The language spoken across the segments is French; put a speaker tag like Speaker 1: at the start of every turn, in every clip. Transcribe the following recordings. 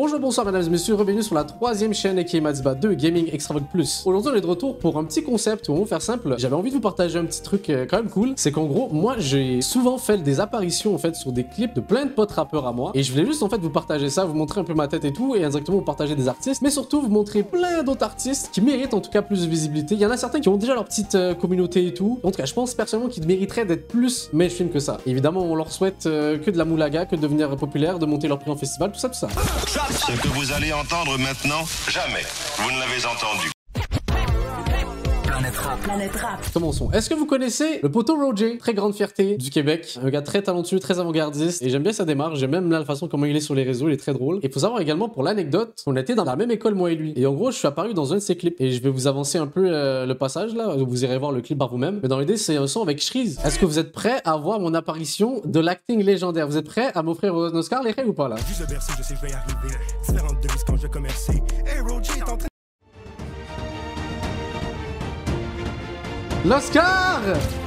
Speaker 1: Bonjour, bonsoir mesdames et messieurs, bienvenue sur la troisième chaîne aka Madiba 2 Gaming Extravag Plus. Aujourd'hui on est de retour pour un petit concept où on va faire simple. J'avais envie de vous partager un petit truc quand même cool. C'est qu'en gros, moi j'ai souvent fait des apparitions en fait sur des clips de plein de potes rappeurs à moi. Et je voulais juste en fait vous partager ça, vous montrer un peu ma tête et tout, et indirectement vous partager des artistes, mais surtout vous montrer plein d'autres artistes qui méritent en tout cas plus de visibilité. Il y en a certains qui ont déjà leur petite communauté et tout. En tout cas, je pense personnellement qu'ils mériteraient d'être plus mainstream que ça. Évidemment, on leur souhaite que de la moulaga, que de devenir populaire, de monter leur prix en festival, tout ça, tout ça.
Speaker 2: Ce que vous allez entendre maintenant, jamais vous ne l'avez entendu.
Speaker 3: Planète Rap.
Speaker 1: Commençons. Est-ce que vous connaissez le poteau Roger? Très grande fierté du Québec. Un gars très talentueux, très avant-gardiste. Et j'aime bien sa démarche. J'aime même la façon comment il est sur les réseaux. Il est très drôle. Et il faut savoir également pour l'anecdote qu'on était dans la même école, moi et lui. Et en gros, je suis apparu dans un de ses clips. Et je vais vous avancer un peu le passage là. Vous irez voir le clip par vous-même. Mais dans l'idée, c'est un son avec Shreeze. Est-ce que vous êtes prêts à voir mon apparition de l'acting légendaire? Vous êtes prêts à m'offrir un Oscar, les règles ou pas là?
Speaker 4: Je bercer, je sais que je vais y arriver. Différentes devises quand je vais commercer. Hey, Roger est en train.
Speaker 1: L'Oscar!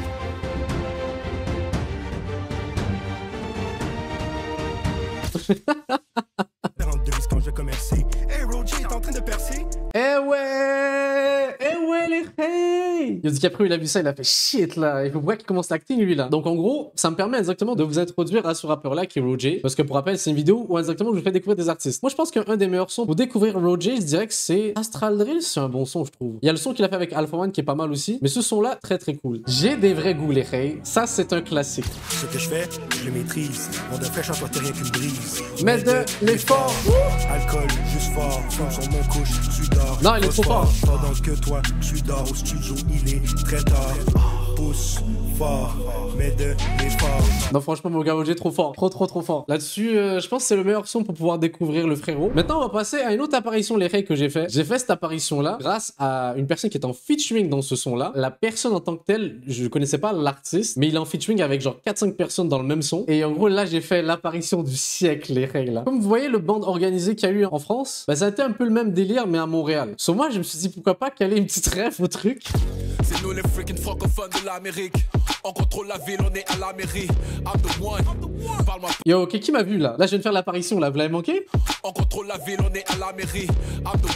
Speaker 4: Différentes devises quand je vais commercer. Hey, Roger est en train de percer.
Speaker 1: Eh ouais les hey. Yo DiCaprio il a vu ça, il a fait shit là, il faut voir qu'il commence l'acting lui là. Donc en gros, ça me permet exactement de vous introduire à ce rappeur là qui est Roger, parce que pour rappel c'est une vidéo où exactement je vous fais découvrir des artistes. Moi je pense qu'un des meilleurs sons pour découvrir Roger, je dirais que c'est Astral Drill, c'est un bon son je trouve. Il y a le son qu'il a fait avec Alpha One qui est pas mal aussi, mais ce son là très très cool. J'ai des vrais goûts les hey, ça c'est un classique.
Speaker 4: Ce que je fais, je le maîtrise. Mon de fraîche emporte rien qu'une brise.
Speaker 1: Mais de l'effort.
Speaker 4: Alcool, juste fort. Fume sur mon couche, tu dors.
Speaker 1: Non, il est trop fort.
Speaker 4: Pendant que toi, tu dors au studio, il est très tard. Pousse fort, mais de l'effort.
Speaker 1: Non franchement mon gars Roger trop fort, trop fort. Là-dessus je pense que c'est le meilleur son pour pouvoir découvrir le frérot. Maintenant on va passer à une autre apparition les règles que j'ai fait. J'ai fait cette apparition là grâce à une personne qui est en featuring dans ce son là. La personne en tant que telle, je connaissais pas l'artiste, mais il est en featuring avec genre 4-5 personnes dans le même son. Et en gros là j'ai fait l'apparition du siècle les règles là. Comme vous voyez le band organisé qu'il y a eu en France, bah ça a été un peu le même délire mais à Montréal. Sur moi je me suis dit pourquoi pas caler une petite rêve au truc.
Speaker 5: C'est nous les freaking francophones de l'Amérique. On contrôle la ville, on est à la mairie. I'm the one. Parle-moi.
Speaker 1: Yo, ok, qui m'a vu là? Là, je viens de faire l'apparition là, vous l'avez manqué?
Speaker 5: On contrôle la ville, on est à la mairie. I'm the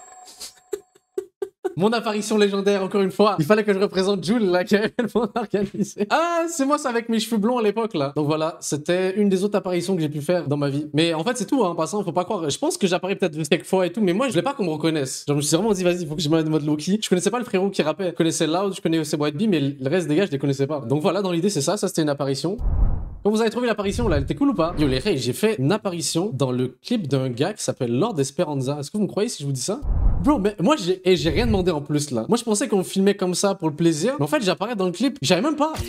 Speaker 1: Mon apparition légendaire, encore une fois. Il fallait que je représente Jules, là, qui avait tellement organisé. Ah, c'est moi, ça, avec mes cheveux blonds à l'époque, là. Donc voilà, c'était une des autres apparitions que j'ai pu faire dans ma vie. Mais en fait, c'est tout, hein, en passant, faut pas croire. Je pense que j'apparais peut-être quelques fois et tout, mais moi, je voulais pas qu'on me reconnaisse. Genre, je me suis vraiment dit, vas-y, faut que je me mette en mode Loki. Je connaissais pas le frérot qui rappait. Je connaissais Loud, je connaissais White Bee, mais le reste des gars, je les connaissais pas. Donc voilà, dans l'idée, c'est ça. Ça, c'était une apparition. Quand vous avez trouvé l'apparition là, elle était cool ou pas? Yo les rey, j'ai fait une apparition dans le clip d'un gars qui s'appelle Lord Esperanza. Est-ce que vous me croyez si je vous dis ça? Bro, mais moi j'ai rien demandé en plus là. Moi je pensais qu'on filmait comme ça pour le plaisir, mais en fait j'apparais dans le clip, j'avais même pas.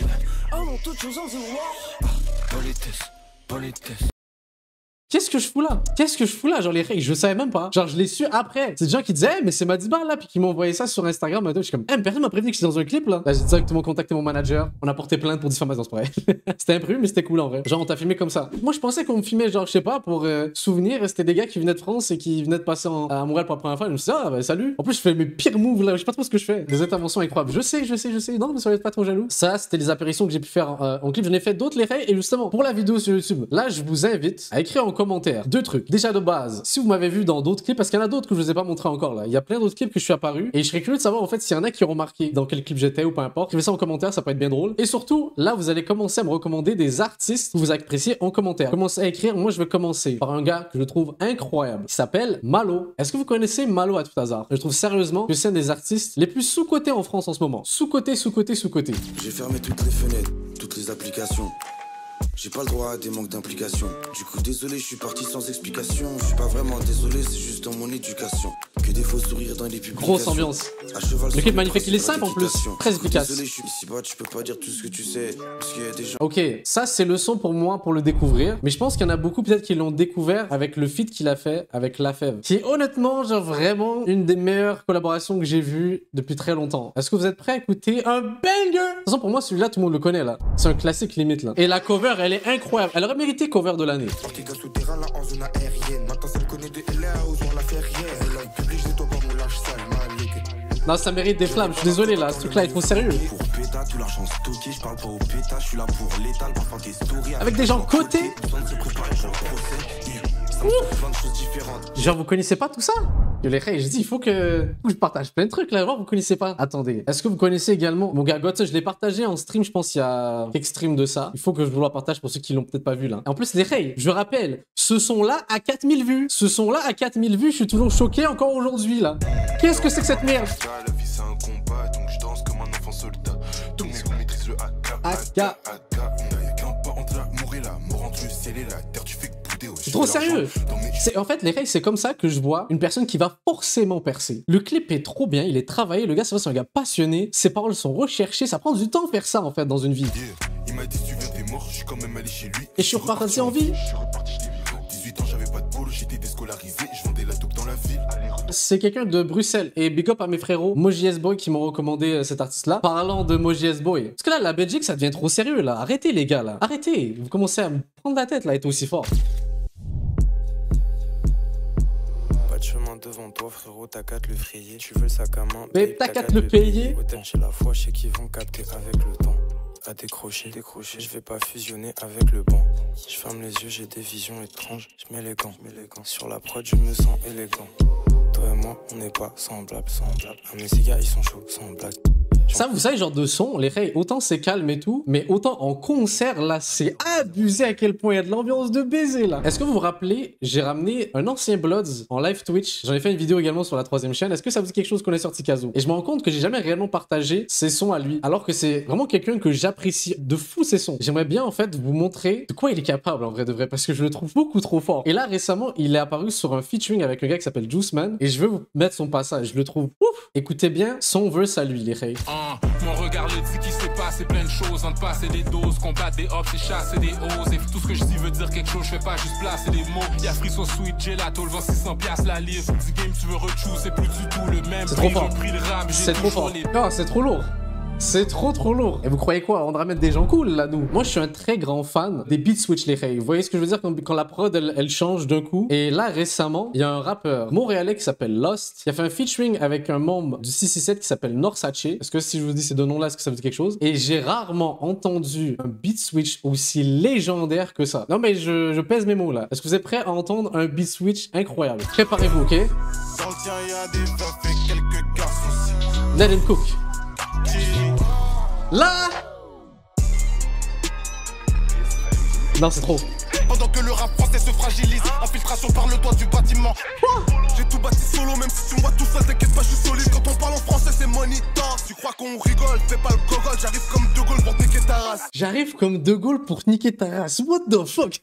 Speaker 1: Qu'est-ce que je fous là? Qu'est-ce que je fous là? Genre les règles, je savais même pas. Genre je l'ai su après. C'est des gens qui disaient, hey, mais c'est Madiba là, puis qui m'ont envoyé ça sur Instagram. Je suis comme, hey, mais personne m'a prévenu que j'étais dans un clip là. Là j'ai directement contacté mon manager. On a porté plainte pour diffamation, c'est vrai. C'était imprévu, mais c'était cool en vrai. Genre on t'a filmé comme ça. Moi je pensais qu'on me filmait genre, je sais pas, pour souvenir. C'était des gars qui venaient de France et qui venaient de passer à Montréal pour la première fois. Je me suis dit, ah bah salut. En plus je fais mes pires moves là. Je sais pas trop ce que je fais. Des interventions incroyables. Je sais. Non, mais soyez pas trop jaloux. Ça, c'était les apparitions que j'ai pu faire en clip. J'en ai fait d'autres les règles. Et justement, pour la vidéo sur YouTube, là je vous invite à écrire en commentaire deux trucs. Déjà de base, si vous m'avez vu dans d'autres clips, parce qu'il y en a d'autres que je vous ai pas montré encore là, il y a plein d'autres clips que je suis apparu et je serais curieux de savoir en fait s'il y en a qui ont remarqué dans quel clip j'étais ou peu importe. Écrivez ça en commentaire, ça peut être bien drôle. Et surtout, là vous allez commencer à me recommander des artistes que vous appréciez en commentaire. Commencez à écrire, moi je vais commencer par un gars que je trouve incroyable qui s'appelle Malo. Est-ce que vous connaissez Malo à tout hasard? Je trouve sérieusement que c'est un des artistes les plus sous-cotés en France en ce moment. Sous-coté.
Speaker 6: J'ai fermé toutes les fenêtres, toutes les applications. J'ai pas le droit à des manques d'implication. Du coup désolé, je suis parti sans explication. Je suis pas vraiment désolé, c'est juste dans mon éducation. Que des faux sourires dans les publications.
Speaker 1: Grosse ambiance. Le clip magnifique, il est simple en plus, très efficace.
Speaker 6: Désolé, je suis ici bas, tu peux pas dire tout ce que tu sais. Parce qu'il y a des gens.
Speaker 1: Ok, ça c'est le son pour moi pour le découvrir. Mais je pense qu'il y en a beaucoup peut-être qui l'ont découvert avec le feat qu'il a fait avec Lafèvre. Qui est honnêtement, genre vraiment une des meilleures collaborations que j'ai vues depuis très longtemps. Est-ce que vous êtes prêts à écouter un banger? De toute façon, pour moi, celui-là, tout le monde le connaît là. C'est un classique limite là. Et la cover, elle est incroyable. Elle aurait mérité cover de l'année.
Speaker 4: Souterrain là en zone aérienne. Maintenant ça le connaît de LA aux la ferrière. Elle a public, je dois pas mon lâche sale, malik.
Speaker 1: Non, ça mérite des flammes. Je suis désolé là, ce truc-là est trop sérieux.
Speaker 4: Pour péta, tout l'argent stocké, je parle pas au péta, je suis là pour l'étal, parfois tes stories.
Speaker 1: Avec des gens cotés.
Speaker 4: ça me fait plein de choses différentes.
Speaker 1: Genre, vous connaissez pas tout ça? Yo, les frères, je dis, il faut que je partage plein de trucs là. Genre, vous connaissez pas. Attendez, est-ce que vous connaissez également mon gars God? Je l'ai partagé en stream, je pense, il y a quelques streams de ça. Il faut que je vous le partage pour ceux qui l'ont peut-être pas vu là. Et en plus, les frères, je rappelle, ce son-là a 4000 vues. Ce son-là a 4000 vues, je suis toujours choqué encore aujourd'hui là. Qu'est-ce que c'est que cette merde?
Speaker 4: La vie c'est un combat, donc je danse comme un enfant soldat. Tous mes goûts maîtrisent le AK.
Speaker 1: AK.
Speaker 4: Y'a qu'un pas entre l'amour et la mort, entre le ciel et la terre, tu fais que bouder.
Speaker 1: C'est trop sérieux. En fait, les règles, c'est comme ça que je vois une personne qui va forcément percer. Le clip est trop bien, il est travaillé, le gars, c'est un gars passionné, ses paroles sont recherchées, ça prend du temps de faire ça, en fait, dans une vie.
Speaker 4: Il m'a dit, tu viens, t'es mort, je suis quand même allé chez lui.
Speaker 1: Et je suis reparti en vie.
Speaker 4: Je suis reparti, je t'ai vu. 18 ans, j'avais pas de boulot, j'étais déscolarisé, je vendais la dope dans la ville.
Speaker 1: C'est quelqu'un de Bruxelles, et big up à mes frérots Moji S-Boy qui m'ont recommandé cet artiste-là. Parlant de Moji S-Boy, parce que là, la Belgique, ça devient trop sérieux, là. Arrêtez, les gars, là. Arrêtez. Vous commencez à me prendre la tête, là, être aussi fort.
Speaker 3: Chemin devant toi, frérot, t'as qu'à te le frayer. Tu veux le sac à main,
Speaker 1: mais t'as qu'à te le payer.
Speaker 3: Autant chez la foi, je sais qu'ils vont capter avec le temps. À décrocher, je vais pas fusionner avec le banc. Je ferme les yeux, j'ai des visions étranges. Je mets les gants. Sur la prod, je me sens élégant. Toi et moi, on n'est pas semblables. Ah, mes gars, ils sont chauds, sans blague.
Speaker 1: Ça, vous savez, genre de son, les règles, autant c'est calme et tout, mais autant en concert, là, c'est abusé à quel point il y a de l'ambiance de baiser, là. Est-ce que vous vous rappelez, j'ai ramené un ancien Bloods en live Twitch. J'en ai fait une vidéo également sur la 3ème chaîne. Est-ce que ça vous dit quelque chose qu'on est sorti Kazo? Et je me rends compte que j'ai jamais réellement partagé ses sons à lui, alors que c'est vraiment quelqu'un que j'apprécie de fou ses sons. J'aimerais bien, en fait, vous montrer de quoi il est capable, en vrai de vrai, parce que je le trouve beaucoup trop fort. Et là, récemment, il est apparu sur un featuring avec un gars qui s'appelle Juice Man, et je veux vous mettre son passage. Je le trouve ouf. Écoutez bien son verse à lui, les règles.
Speaker 5: Mon regard le dit qu'il s'est passé plein de choses. Entre passer des doses, combattre des hops et chasser des hausses. Et tout ce que je dis veut dire quelque chose, je fais pas juste placer des mots. Y'a frisson sweet, gelato, le vend 600 piastres la livre. Du game, tu veux rechoose, c'est plus du tout le même.
Speaker 1: C'est trop fort.
Speaker 5: C'est
Speaker 1: trop fort. Non, c'est trop lourd. C'est trop lourd. Et vous croyez quoi? On va mettre des gens cool là, nous. Moi, je suis un très grand fan des beat switch, les règles. Vous voyez ce que je veux dire quand la prod elle change d'un coup. Et là, récemment, il y a un rappeur montréalais qui s'appelle Lost. Il a fait un featuring avec un membre du 667 qui s'appelle Norsace. Est-ce que si je vous dis ces deux noms-là, est-ce que ça vous dit quelque chose? Et j'ai rarement entendu un beat switch aussi légendaire que ça. Non, mais je pèse mes mots là. Est-ce que vous êtes prêts à entendre un beat switch incroyable? Préparez-vous, ok?
Speaker 4: Dans le tien, y'a des veufs et quelques garçons aussi.
Speaker 1: Let him cook. Là! Non, c'est trop.
Speaker 4: Pendant que le rap français se fragilise, infiltration par le toit du bâtiment. J'ai tout bâti solo, même si tu me vois tout seul, t'inquiète pas, je suis solide. Quand on parle en français, c'est money talk. Tu crois qu'on rigole, fais pas le gogol, j'arrive comme De Gaulle pour niquer ta race.
Speaker 1: J'arrive comme De Gaulle pour niquer ta race. What the fuck?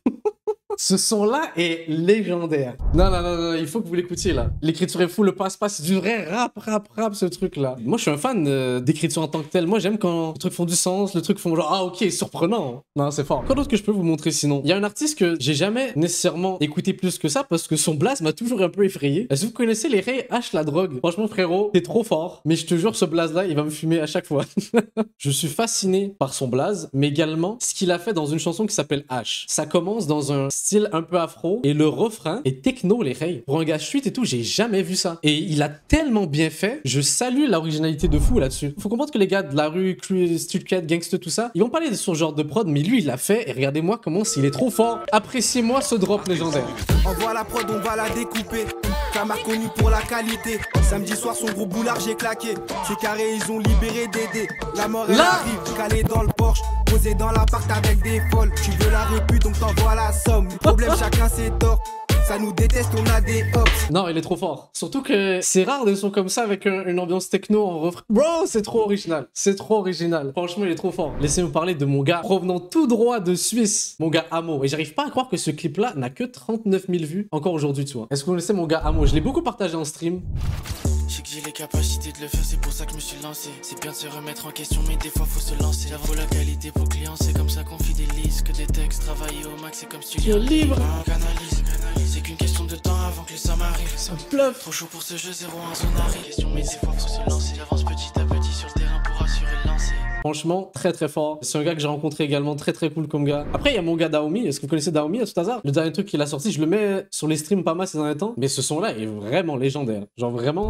Speaker 1: Ce son-là est légendaire. Non, il faut que vous l'écoutiez, là. L'écriture est fou, le passe-passe, c'est du vrai rap, ce truc-là. Moi, je suis un fan d'écriture en tant que tel. Moi, j'aime quand les trucs font du sens, le truc font genre, ah, ok, surprenant. Non, c'est fort. Quoi d'autre que je peux vous montrer sinon? Il y a un artiste que j'ai jamais nécessairement écouté plus que ça parce que son blast m'a toujours un peu effrayé. Est-ce que vous connaissez les Ray H la drogue? Franchement, frérot, t'es trop fort. Mais je te jure, ce blast-là, il va me fumer à chaque fois. Je suis fasciné par son blaze, mais également ce qu'il a fait dans une chanson qui s'appelle H. Ça commence dans un style un peu afro et le refrain est techno, les Ray. Pour un gars street et tout, j'ai jamais vu ça. Et il a tellement bien fait, je salue l'originalité de fou là-dessus. Faut comprendre que les gars de la rue, street cat, gangsta, tout ça, ils vont parler de ce genre de prod, mais lui, il l'a fait et regardez-moi comment s'il est trop fort. Appréciez-moi ce drop légendaire.
Speaker 7: Envoie la prod, on va la découper. Kamar connu pour la qualité. Samedi soir, son gros boulard, j'ai claqué. C'est carré, ils ont libéré Dédé. La mort, elle arrive, calé dans le Porsche. Posé dans l'appart avec des folles. Tu veux la répu, donc t'envoies la somme. Le problème, chacun ses torts. Ça nous déteste, on a des hops.
Speaker 1: Non, il est trop fort. Surtout que c'est rare des sons comme ça avec une ambiance techno en refrain. Bro, c'est trop original. C'est trop original. Franchement, il est trop fort. Laissez-moi parler de mon gars provenant tout droit de Suisse. Mon gars Amo. Et j'arrive pas à croire que ce clip-là n'a que 39 000 vues encore aujourd'hui, tu vois. Est-ce que vous connaissez mon gars Amo? Je l'ai beaucoup partagé en stream.
Speaker 8: Je sais que j'ai les capacités de le faire, c'est pour ça que je me suis lancé. C'est bien de se remettre en question, mais des fois faut se lancer. Ça vaut la qualité pour client, c'est comme ça qu'on fidélise. Que des textes, travailler au max, c'est comme studio libre. Canalise, c'est qu'une question de temps avant que les sommes arrivent.
Speaker 1: Ça bluff.
Speaker 8: Trop chaud pour ce jeu, 0-1 zone arrive. Question, mais des fois faut se lancer. J'avance petit à petit sur le terrain pour assurer le lancer.
Speaker 1: Franchement, très fort. C'est un gars que j'ai rencontré également, très cool comme gars. Après, il y a mon gars Daomi. Est-ce que vous connaissez Daomi à tout hasard? Le dernier truc qu'il a sorti, je le mets sur les streams pas mal ces derniers temps. Mais ce son-là est vraiment légendaire. Genre vraiment...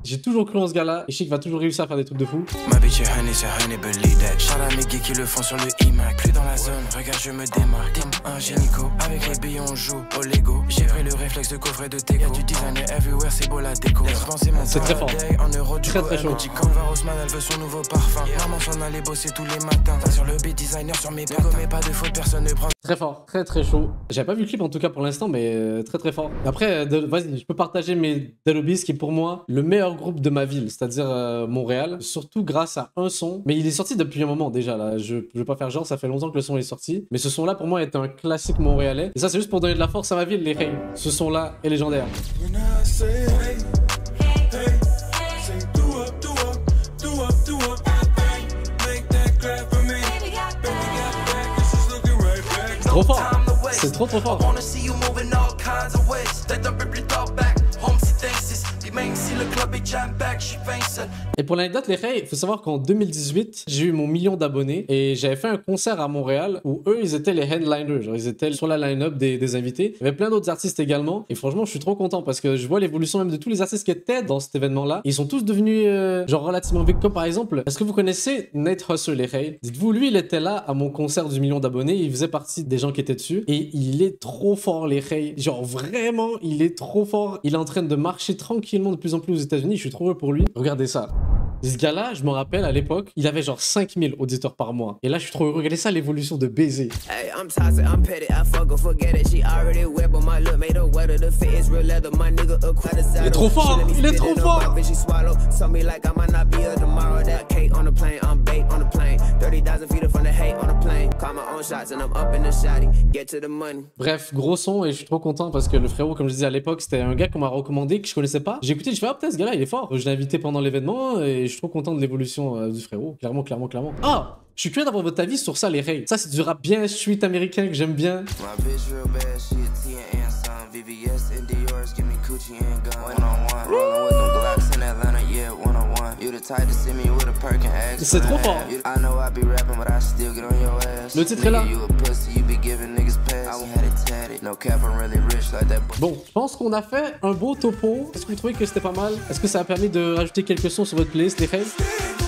Speaker 1: J'ai toujours cru en ce gars-là. Et je sais qu'il va toujours réussir à faire des trucs de fou.
Speaker 8: Ma bitch est honey, c'est honey, believe that. Shout à mes gays qui le font sur le iMac. Plus dans la zone, regarde, je me démarque. Team Angélico, avec les billes, on joue au Lego. J'ai pris le réflexe de coffret de Tego. Y'a du designer everywhere, c'est beau la déco.
Speaker 1: C'est très fort.
Speaker 8: En euro, du
Speaker 1: très très chaud.
Speaker 8: Canva Haussmann, elle veut son nouveau parfum. Maman s'en allait bosser tous les matins. Sur le beat designer, sur mes patins. Mais pas de faute, personne ne prend.
Speaker 1: Très fort, très très chaud. J'avais pas vu le clip en tout cas pour l'instant, mais très très fort. Après, vas-y, je peux partager mes Delobis qui est pour moi le meilleur groupe de ma ville, c'est-à-dire Montréal. Surtout grâce à un son. Mais il est sorti depuis un moment déjà là. Je veux pas faire genre, ça fait longtemps que le son est sorti. Mais ce son là pour moi est un classique montréalais. Et ça c'est juste pour donner de la force à ma ville, les Ray. Ce son là est légendaire. Trop fort, c'est trop fort. Et pour l'anecdote, les Ray, il faut savoir qu'en 2018, j'ai eu mon 1 million d'abonnés et j'avais fait un concert à Montréal où eux, ils étaient les headliners, genre ils étaient sur la line-up des invités. Il y avait plein d'autres artistes également et franchement, je suis trop content parce que je vois l'évolution même de tous les artistes qui étaient dans cet événement-là. Ils sont tous devenus genre relativement big, comme par exemple, est-ce que vous connaissez Nate Husser, les Ray? Dites-vous, lui, il était là à mon concert du 1 million d'abonnés, il faisait partie des gens qui étaient dessus et il est trop fort, les Ray. Genre vraiment, il est trop fort. Il est en train de marcher tranquillement de plus en plus aux États-Unis. Je suis trop heureux pour lui. Regardez ça. Ce gars-là, je me rappelle à l'époque, il avait genre 5000 auditeurs par mois. Et là, je suis trop heureux. Regardez ça, l'évolution de Baiser. Il est trop fort! Il est trop fort! Bref, gros son et je suis trop content parce que le frérot, comme je disais à l'époque, c'était un gars qu'on m'a recommandé, que je connaissais pas. J'ai écouté, je fais, ah putain, ce gars-là, il est fort. Je l'ai invité pendant l'événement et je suis trop content de l'évolution du frérot. Clairement. Ah! Je suis curieux d'avoir votre avis sur ça, les Ray. Ça, c'est du rap bien street américain que j'aime bien. C'est trop fort. Le titre est là. Bon, je pense qu'on a fait un beau topo. Est-ce que vous trouvez que c'était pas mal? Est-ce que ça a permis de rajouter quelques sons sur votre playlist, les Ray?